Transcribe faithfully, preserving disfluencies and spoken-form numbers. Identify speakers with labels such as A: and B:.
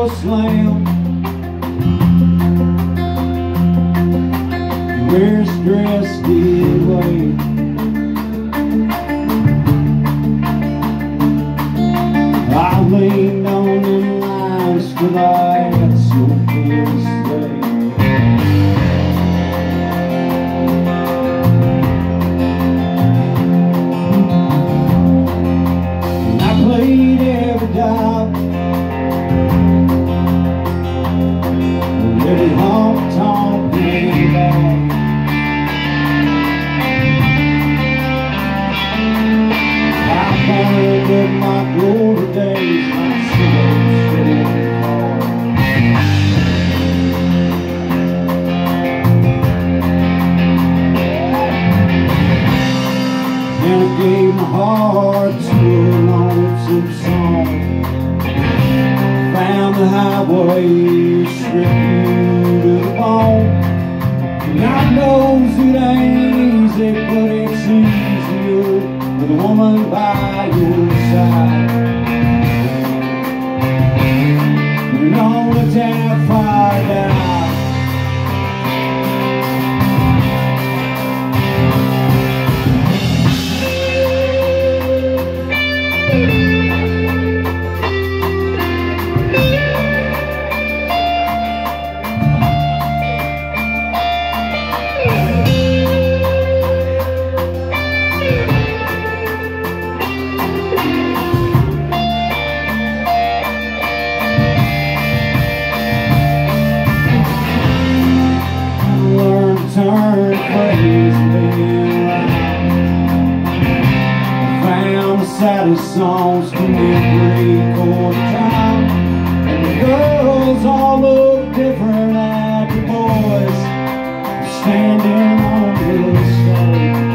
A: door slammed. Where's dress did wait. I leaned on them lines till I had something to say. And I played every dive, every honk-tonk came back. I burned up my glory days, my soul stayed hard. And I gave my heart to a lonesome song. Found the highway, stripped you to the bone. And God knows it ain't easy, but it's easier with a woman by your side. When all the damn fire dies. Turn crazy around. Found the saddest songs from every quarter time. And the girls all look different at the boys standing on the stage.